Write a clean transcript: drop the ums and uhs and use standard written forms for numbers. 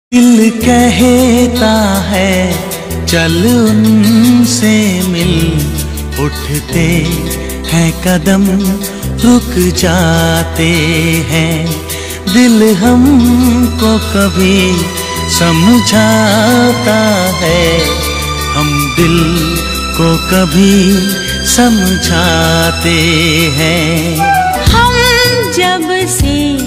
दिल कहता है चल उनसे मिल, उठते हैं कदम रुक जाते हैं। दिल हमको कभी समझाता है, हम दिल को कभी समझाते हैं। हम जब से